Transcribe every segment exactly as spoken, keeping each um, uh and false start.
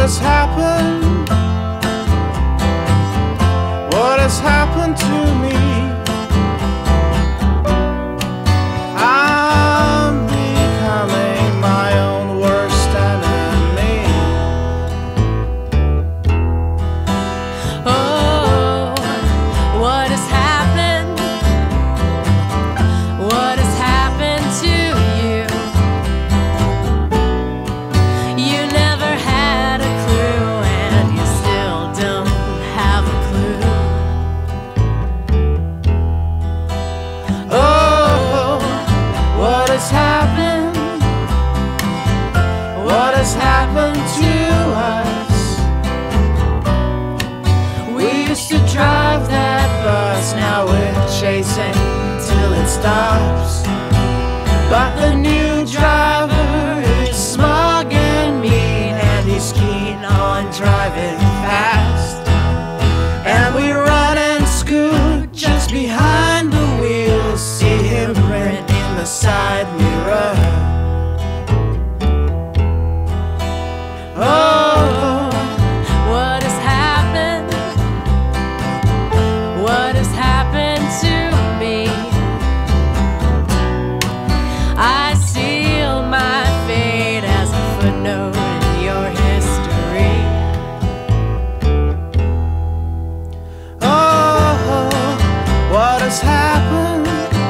has happened? What has happened to me? I'm becoming my own worst enemy. Oh, what has happened? What has happened to you? You never had a clue, and you still don't have a clue. Oh, what has happened? What has happened to us? We used to drive that bus, now we're chasing till it stops. But the new driver is smug and mean, and he's keen on driving fast. And we run and scoot just behind the wheel, see him print in the side mirror. Oh, What has happened? What has happened to me? I seal my fate as a footnote in your history. oh, what has happened?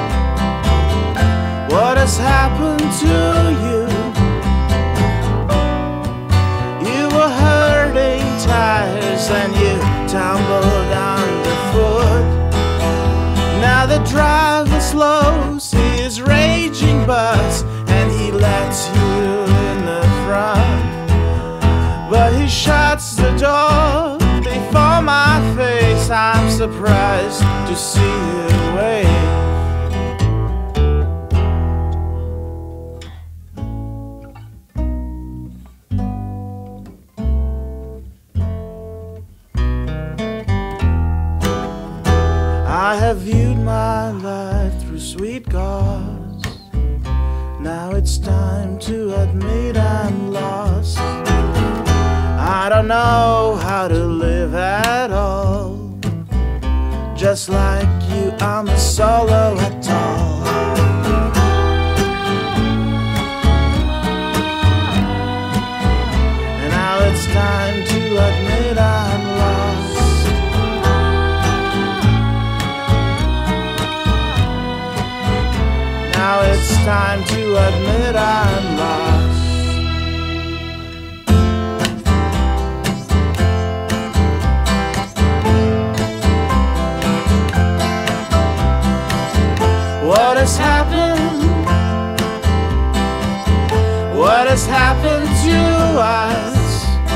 What has happened to you? You were hurting tires and you tumbled underfoot. Now the driver slows his raging bus and he lets you in the front. But he shuts the door before my face. I'm surprised to see you wave. I have viewed my life through sweet gauze. Now it's time to admit I'm lost. I don't know how to live at all. Just like you, I'm a solo atoll. And now it's time to admit I'm lost. Now it's time to admit I'm lost. What has happened? What has happened to us?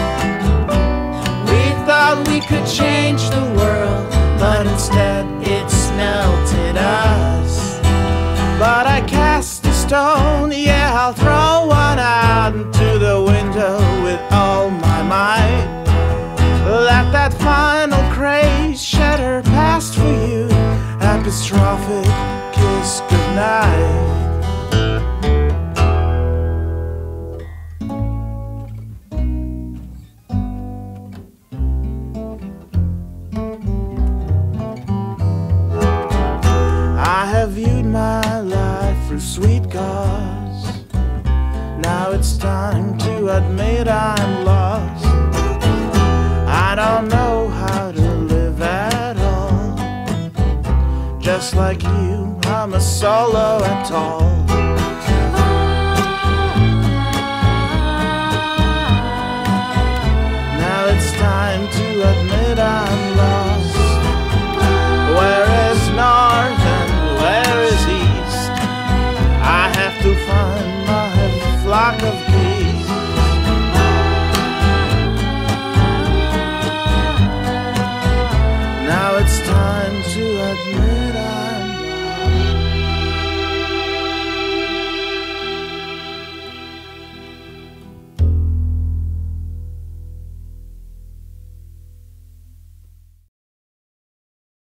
We thought we could change the world, but instead it's melted us. But I cast a stone, yeah, I'll throw one out into the window with all my might. Let that final craze shatter past for you. Apostrophic kiss goodnight. I have viewed my life through sweet gauze. Now it's time to admit I'm lost. I don't know how to live at all. Just like you, I'm a solo atoll. Now it's time to admit I'm lost. Where is north and where is east? I have to find my flock of geese. Now it's time to admit I